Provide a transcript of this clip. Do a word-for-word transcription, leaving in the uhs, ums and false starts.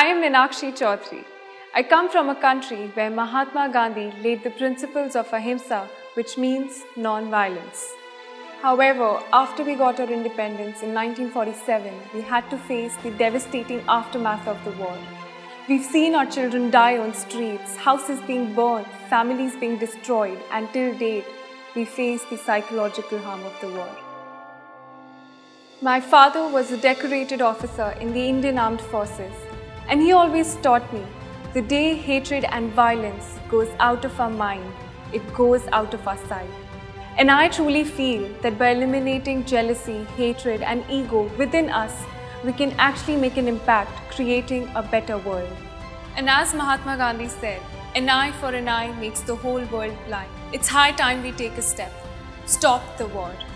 I am Meenakshi Chaudhary. I come from a country where Mahatma Gandhi laid the principles of Ahimsa, which means non-violence. However, after we got our independence in nineteen forty-seven, we had to face the devastating aftermath of the war. We've seen our children die on streets, houses being burned, families being destroyed, and till date, we face the psychological harm of the war. My father was a decorated officer in the Indian Armed Forces, and he always taught me, the day hatred and violence goes out of our mind, it goes out of our sight. And I truly feel that by eliminating jealousy, hatred, and ego within us, we can actually make an impact, creating a better world. And as Mahatma Gandhi said, an eye for an eye makes the whole world blind. It's high time we take a step. Stop the war.